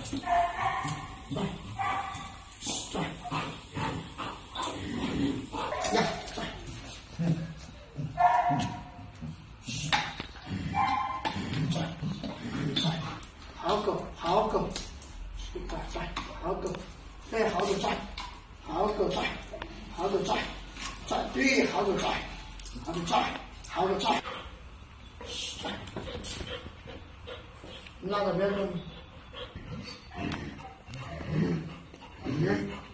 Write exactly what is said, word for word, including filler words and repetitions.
转，呀，转，嗯，转，转，好狗，好狗，转转，好狗，对，好狗转，好狗转，好狗转，转，对，好狗转，好狗转，好狗转，转，拉到边上。嗯，嗯。